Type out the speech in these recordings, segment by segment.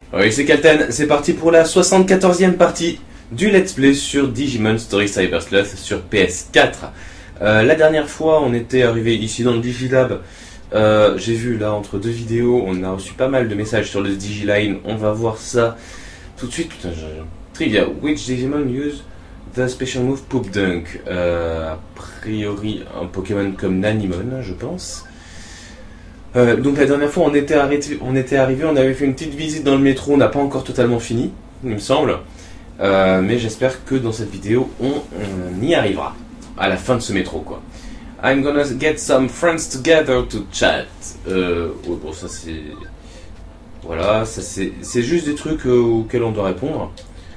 Oui, c'est Kalten, c'est parti pour la 74e partie du Let's Play sur Digimon Story Cyber Sleuth sur PS4. La dernière fois, on était arrivé ici dans le Digilab. J'ai vu là, entre deux vidéos, on a reçu pas mal de messages sur le Digiline. On va voir ça tout de suite. Putain, trivia. Which Digimon use the special move Poop Dunk? A priori, un Pokémon comme Nanimon, je pense. Donc la dernière fois on était arrivé, on avait fait une petite visite dans le métro, on n'a pas encore totalement fini, il me semble. Mais j'espère que dans cette vidéo on y arrivera à la fin de ce métro quoi. I'm gonna get some friends together to chat. Bon ça c'est... Voilà, ça c'est juste des trucs auxquels on doit répondre.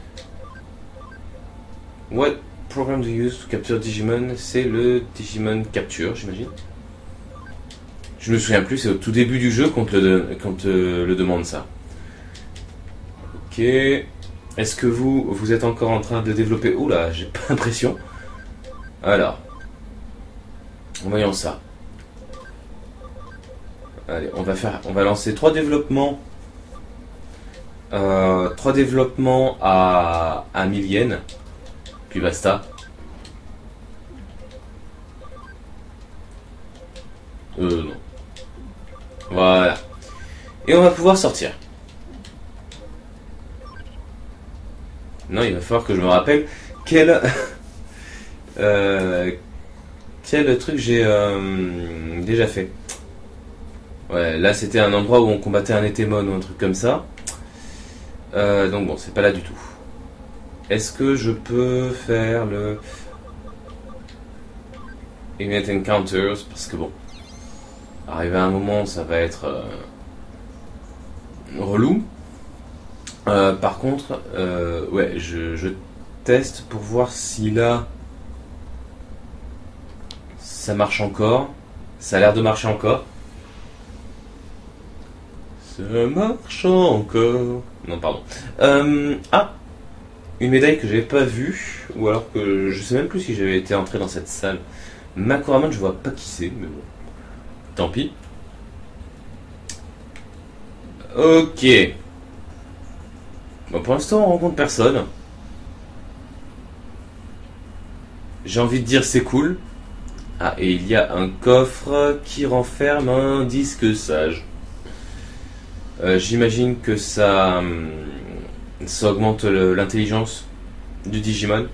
What program do you use to capture Digimon? C'est le Digimon Capture j'imagine. Je me souviens plus, c'est au tout début du jeu qu'on te le demande ça. Ok. Est-ce que vous êtes encore en train de développer... Oula, j'ai pas l'impression. Alors. Voyons ça. Allez, on va lancer 3 développements. 3 développements à 1000 yens. Puis basta. Non. Voilà. Et on va pouvoir sortir. Non, il va falloir que je me rappelle quel truc j'ai déjà fait. Ouais, là c'était un endroit où on combattait un Etemon ou un truc comme ça. Donc bon, c'est pas là du tout. Est-ce que je peux faire le Ignite Encounters? Parce que bon, arrivé à un moment, ça va être relou. Par contre, ouais, je teste pour voir si là, ça marche encore. Ça a l'air de marcher encore. Ça marche encore. Non, pardon. Ah, une médaille que j'avais pas vue, ou alors que je sais même plus si j'avais été entré dans cette salle. Makuramon, je vois pas qui c'est, mais bon. Tant pis. Ok. Bon, pour l'instant, on rencontre personne. J'ai envie de dire c'est cool. Ah, et il y a un coffre qui renferme un disque sage. J'imagine que ça augmente l'intelligence du Digimon.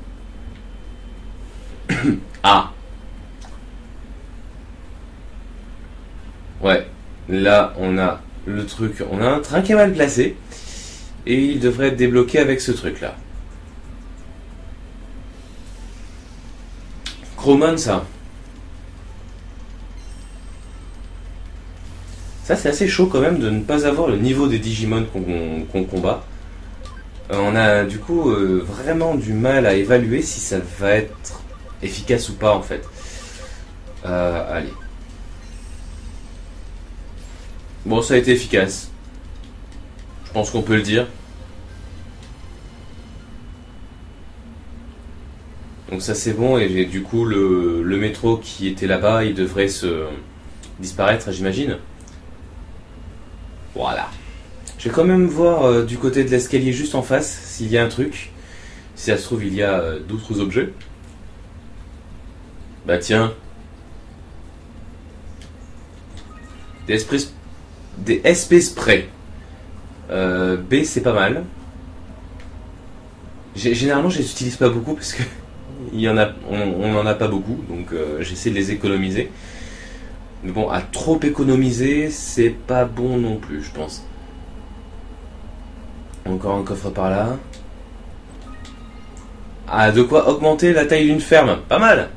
Ah. Ouais, là on a le truc, on a un train qui est mal placé et il devrait être débloqué avec ce truc là. Chromon ça. Ça c'est assez chaud quand même de ne pas avoir le niveau des Digimon qu'on combat. On a du coup vraiment du mal à évaluer si ça va être efficace ou pas en fait. Allez. Bon, ça a été efficace. Je pense qu'on peut le dire. Donc ça c'est bon et du coup le métro qui était là-bas, il devrait se disparaître, j'imagine. Voilà. Je vais quand même voir du côté de l'escalier juste en face s'il y a un truc. Si ça se trouve il y a d'autres objets. Bah tiens. Des SP spray. B c'est pas mal. Généralement je les utilise pas beaucoup parce que on en a pas beaucoup, donc j'essaie de les économiser. Mais bon, à trop économiser, c'est pas bon non plus, je pense. Encore un coffre par là. Ah, de quoi augmenter la taille d'une ferme, pas mal.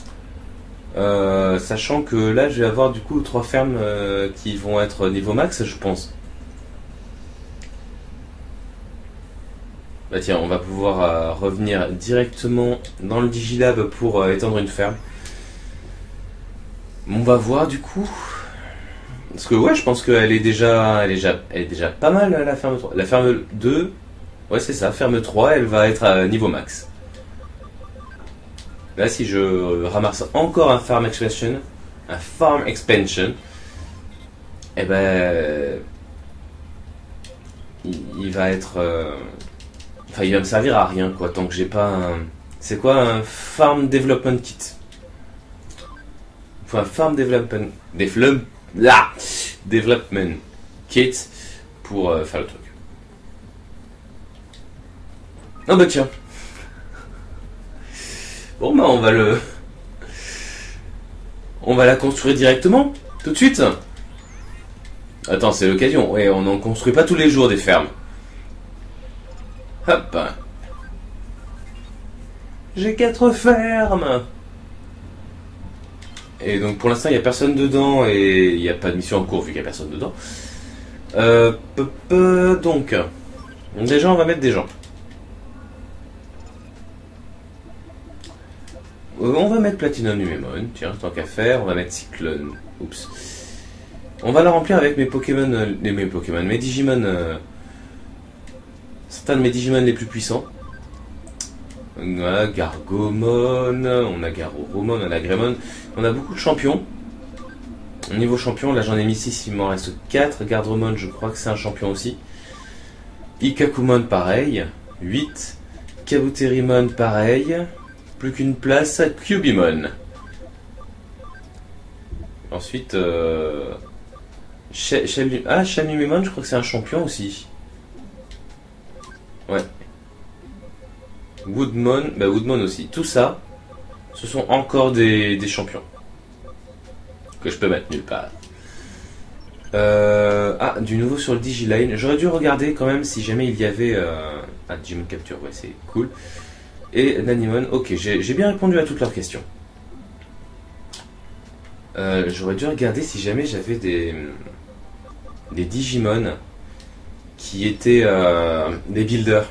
Sachant que là je vais avoir du coup 3 fermes qui vont être niveau max je pense. Bah tiens, on va pouvoir revenir directement dans le Digilab pour étendre une ferme. On va voir du coup. Parce que ouais, je pense qu'elle est déjà pas mal la ferme 3. La ferme 2, ouais c'est ça, ferme 3 elle va être à niveau max. Là, si je ramasse encore un farm expansion, eh ben, il va être... Enfin, il va me servir à rien, quoi, tant que j'ai pas un... C'est quoi un Farm Development Kit? Enfin, un Farm Development... Development Kit pour faire le truc. Ah bah tiens. Bon bah on va la construire directement, tout de suite. Attends, c'est l'occasion. Ouais, on n'en construit pas tous les jours des fermes. Hop. J'ai 4 fermes. Et donc pour l'instant il n'y a personne dedans et il n'y a pas de mission en cours vu qu'il n'y a personne dedans. Donc déjà on va mettre des gens. On va mettre Platinum Numemon, tiens, tant qu'à faire, on va mettre Cyclone. Oups. On va la remplir avec mes Pokémon, mes Digimon, certains de mes Digimon les plus puissants. On a Gargomon, on a Garurumon, on a Greymon, on a beaucoup de champions. Au niveau champion, là j'en ai mis 6, il m'en reste 4. Garurumon, je crois que c'est un champion aussi. Ikakumon, pareil, 8. Kabuterimon, pareil. Plus qu'une place à Cubimon. Ensuite, Shanumemon, je crois que c'est un champion aussi. Ouais. Woodmon, bah Woodmon aussi. Tout ça, ce sont encore des champions. Que je peux mettre nulle part. Du nouveau sur le Digiline. J'aurais dû regarder quand même si jamais il y avait... Digimon Capture, ouais c'est cool. Et Nanimon, ok, j'ai bien répondu à toutes leurs questions. J'aurais dû regarder si jamais j'avais des Digimon qui étaient des builders.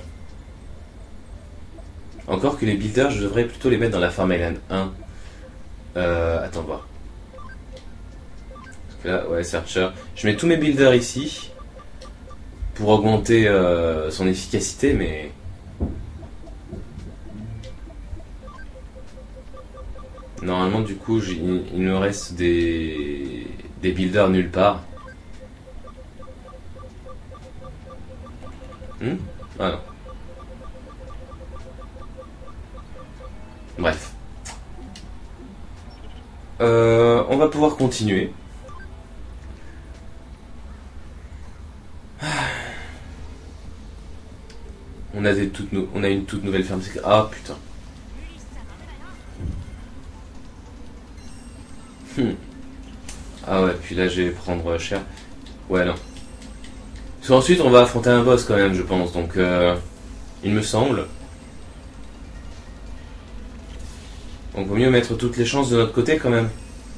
Encore que les builders, je devrais plutôt les mettre dans la Farm Island 1. Attends, voir. Parce que là, ouais, Searcher. Je mets tous mes builders ici pour augmenter son efficacité, mais... Normalement, du coup, il me reste des builders nulle part. Ah non. Bref. On va pouvoir continuer. On a une toute nouvelle ferme. Ah putain. Ah ouais, puis là je vais prendre cher. Ouais, non. Parce qu'ensuite on va affronter un boss quand même, je pense. Donc, il me semble. Donc, vaut mieux mettre toutes les chances de notre côté quand même.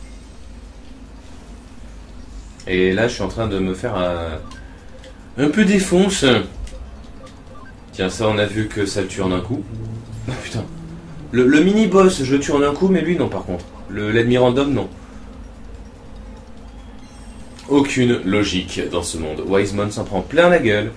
Et là, je suis en train de me faire un peu défonce. Tiens, ça, on a vu que ça le tue en un coup. Ah putain. Le mini-boss, je le tue en un coup, mais lui, non, par contre. L'ennemi random, non. Aucune logique dans ce monde. Wisemon s'en prend plein la gueule.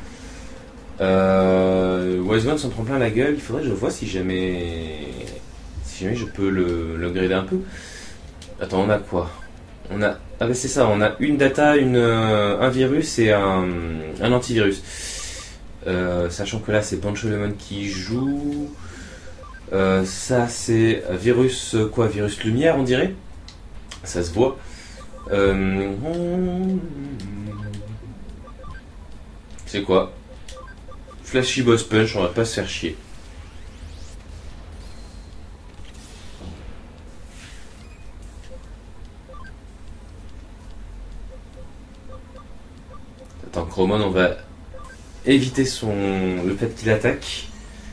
Wisemon s'en prend plein la gueule. Il faudrait que je vois si jamais je peux le grader un peu. Attends, on a quoi? On a... Ah bah c'est ça, on a une data, un virus et un antivirus. Sachant que là c'est Pancholemon qui joue. Ça c'est virus quoi? Virus lumière on dirait. Ça se voit. C'est quoi? Flashy Boss Punch, on va pas se faire chier. Attends, Chromon, on va éviter le fait qu'il attaque.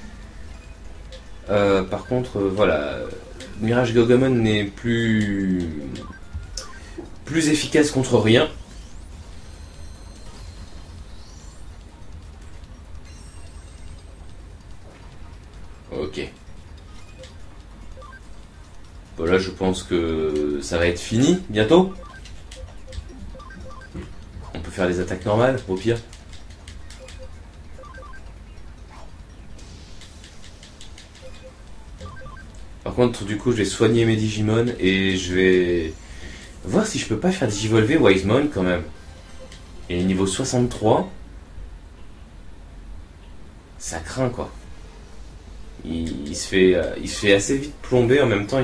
Par contre, voilà, Mirage Gogomon n'est plus efficace contre rien. Ok. Bon là, je pense que ça va être fini bientôt. On peut faire les attaques normales, au pire. Par contre, du coup, je vais soigner mes Digimon et je vais voir si je peux pas faire Digivolver Wisemon quand même. Et niveau 63. Ça craint quoi. Il se fait assez vite plomber en même temps.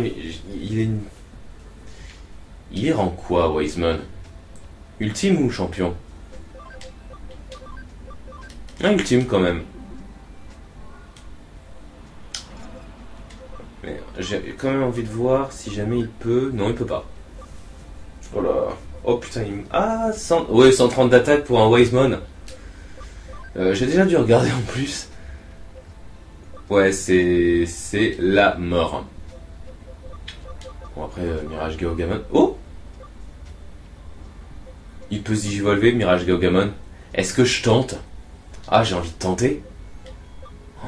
Il est rang quoi, Wiseman? Ultime ou champion? Ah, ultime quand même. Mais j'ai quand même envie de voir si jamais il peut. Non, il peut pas. Oh là. Oh putain, ah, 130 d'attaque pour un Wiseman. J'ai déjà dû regarder en plus. Ouais, c'est la mort. Bon, après, Mirage Geogamon. Oh! Il peut se digivolver, Mirage Geogamon. Est-ce que je tente? Ah, j'ai envie de tenter. Oh.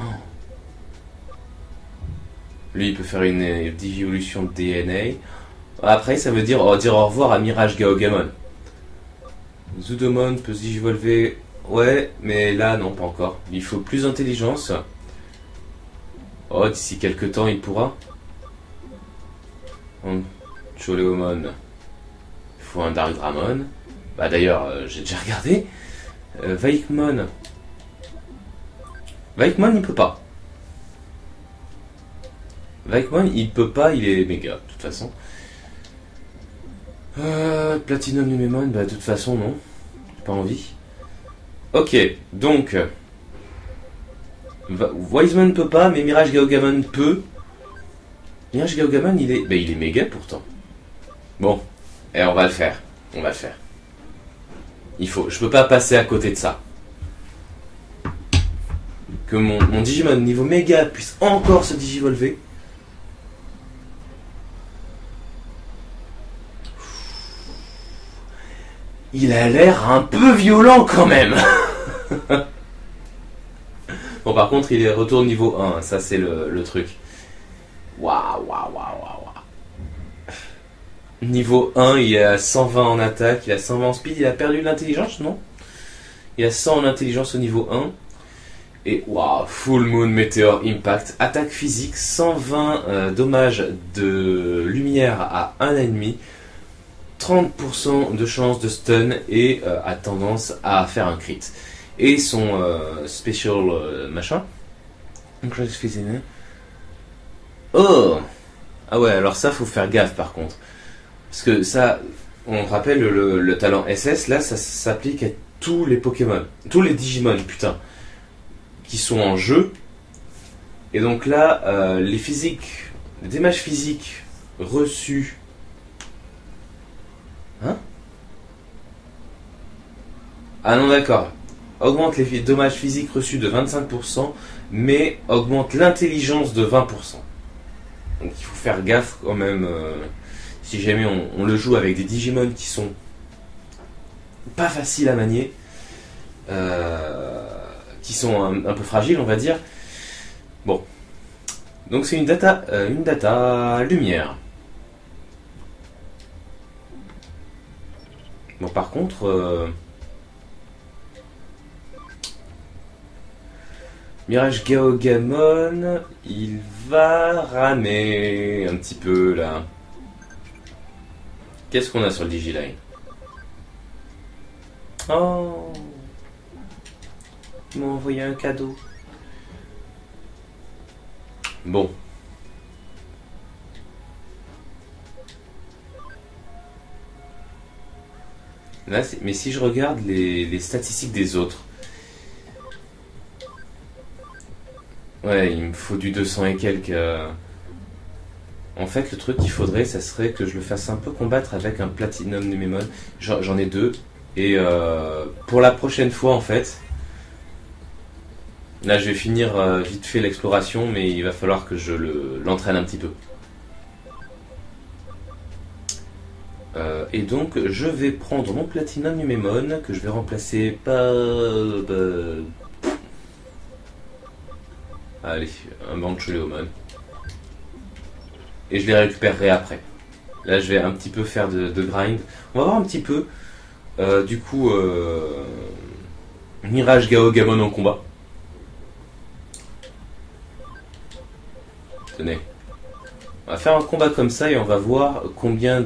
Lui, il peut faire une digivolution de DNA. Après, ça veut dire au revoir à Mirage Geogamon. Zudomon peut se digivolver. Ouais, mais là, non, pas encore. Il faut plus d'intelligence. Oh, d'ici quelques temps, il pourra. Choleomon. Il faut un Dark Dramon. Bah d'ailleurs, j'ai déjà regardé. Vaikmon. Vaikmon, il peut pas. Vaikmon, il peut pas, il est méga, de toute façon. Platinum Numemon, bah de toute façon, non. J'ai pas envie. Ok, donc... Wiseman peut pas, mais Mirage Geogamon peut. Mirage Geogamon, il est méga pourtant. Bon, on va le faire. On va le faire. Je peux pas passer à côté de ça. Que mon Digimon niveau méga puisse encore se digivolver. Il a l'air un peu violent quand même. Bon, par contre, il est retour niveau 1. Ça, c'est le truc. Waouh. Niveau 1, il est à 120 en attaque, il a 120 en speed, il a perdu l'intelligence, non? Il a 100 en intelligence au niveau 1. Et waouh, Full Moon Meteor Impact. Attaque physique, 120 dommages de lumière à un ennemi. 30% de chance de stun et a tendance à faire un crit. Et son special machin. Oh! Ah ouais, alors ça, faut faire gaffe par contre. Parce que ça, on rappelle le talent SS, là, ça s'applique à tous les Pokémon. Tous les Digimon, putain. Qui sont en jeu. Et donc là, les dommages physiques reçus. Hein? Ah non, d'accord. Augmente les dommages physiques reçus de 25%, mais augmente l'intelligence de 20%. Donc il faut faire gaffe quand même, si jamais on le joue avec des Digimon qui sont pas faciles à manier, qui sont un peu fragiles, on va dire. Bon. Donc c'est une data lumière. Bon, par contre... Mirage Geogamon, il va ramer un petit peu là. Qu'est-ce qu'on a sur le Digiline? Oh, ils m'ont envoyé un cadeau. Bon. Là, mais si je regarde les statistiques des autres. Ouais, il me faut du 200 et quelques. En fait, le truc qu'il faudrait, ça serait que je le fasse un peu combattre avec un Platinum Numemon. J'en ai deux. Et pour la prochaine fois, en fait, là, je vais finir vite fait l'exploration, mais il va falloir que je l'entraîne un petit peu. Et donc, je vais prendre mon Platinum Numemon, que je vais remplacer par... allez, un Bancholeomon. Et je les récupérerai après. Là, je vais un petit peu faire de grind. On va voir un petit peu, du coup, Mirage Geogamon en combat. Tenez. On va faire un combat comme ça et on va voir combien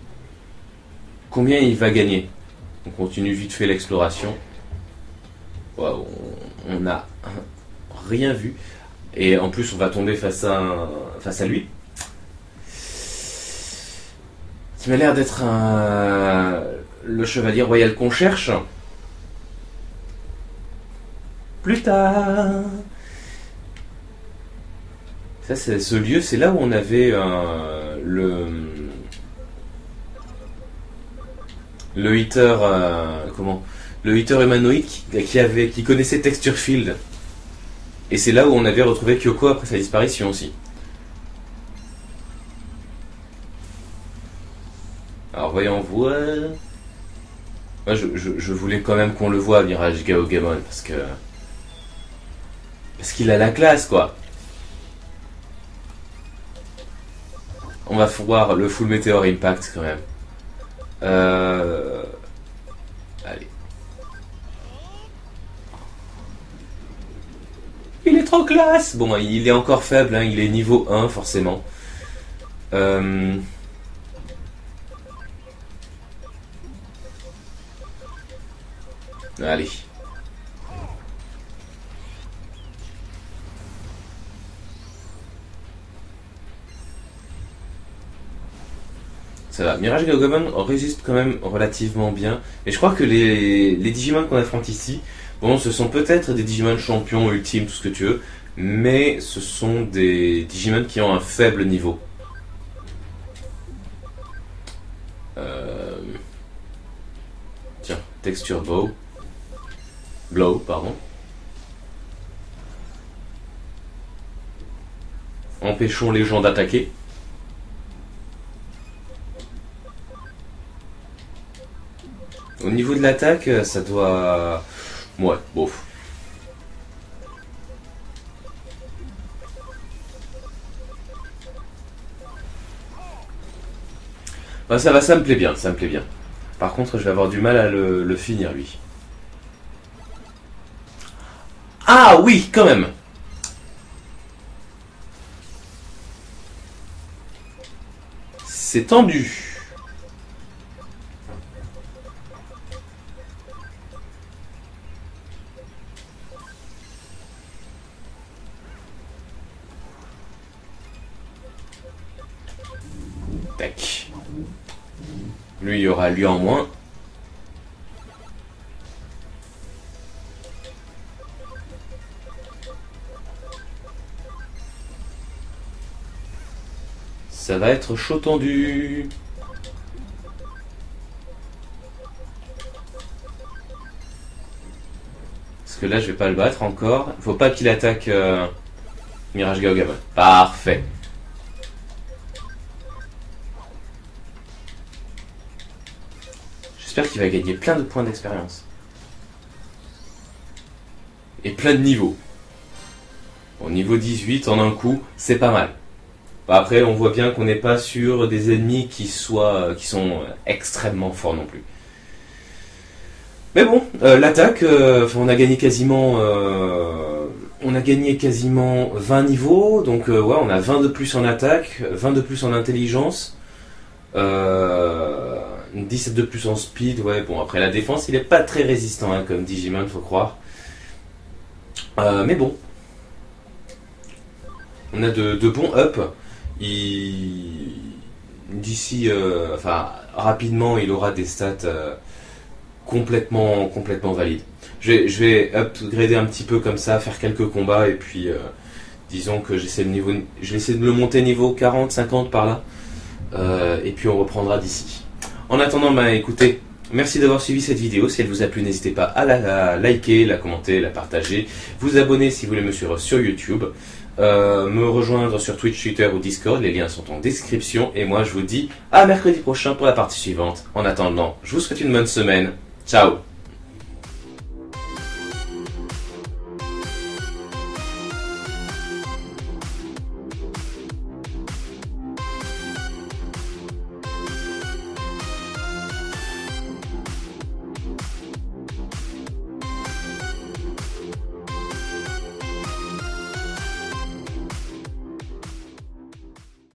il va gagner. On continue vite fait l'exploration. Ouais, on n'a rien vu. Et en plus, on va tomber face à lui. Ça m'a l'air d'être le chevalier royal qu'on cherche. Plus tard. Ça, c'est ce lieu, c'est là où on avait le hitter, le hitter humanoïde qui connaissait Texture Field. Et c'est là où on avait retrouvé Kyoko après sa disparition aussi. Alors voyons voir. Moi je voulais quand même qu'on le voit, Mirage Gaogamon, parce qu'il a la classe, quoi. On va voir le Full Meteor Impact quand même. Allez. Il est trop classe. Bon, il est encore faible, hein, il est niveau 1 forcément. Allez. Ça va. Mirage Gaogamon résiste quand même relativement bien. Et je crois que les Digimon qu'on affronte ici, bon, ce sont peut-être des Digimon champions, ultimes, tout ce que tu veux, mais ce sont des Digimon qui ont un faible niveau. Tiens, Texture Blow, pardon. Empêchons les gens d'attaquer. Au niveau de l'attaque, ça doit... Ouais, bof. Bah, ça va, ça me plaît bien, ça me plaît bien. Par contre, je vais avoir du mal à le finir, lui. Ah oui, quand même. C'est tendu. Tac. Lui, il y aura lui en moins. Ça va être chaud tendu. Parce que là, je vais pas le battre encore. Faut pas qu'il attaque Mirage Gaogamon. Parfait. J'espère qu'il va gagner plein de points d'expérience. Et plein de niveaux. Au niveau 18, en un coup, c'est pas mal. Après, on voit bien qu'on n'est pas sur des ennemis qui sont extrêmement forts non plus. Mais bon, l'attaque, on a gagné quasiment 20 niveaux, donc ouais, on a 20 de plus en attaque, 20 de plus en intelligence, 17 de plus en speed. Ouais, bon, après la défense, il est pas très résistant, hein, comme Digimon, faut croire. Mais bon, on a de bons up. D'ici, rapidement, il aura des stats complètement valides. Je vais upgrader un petit peu comme ça, faire quelques combats, et puis disons que je vais essayer de le monter niveau 40, 50 par là, et puis on reprendra d'ici. En attendant, écoutez, merci d'avoir suivi cette vidéo. Si elle vous a plu, n'hésitez pas à la liker, la commenter, la partager, vous abonner si vous voulez me suivre sur YouTube. Me rejoindre sur Twitch, Twitter ou Discord, les liens sont en description, et moi je vous dis à mercredi prochain pour la partie suivante. En attendant, je vous souhaite une bonne semaine, ciao.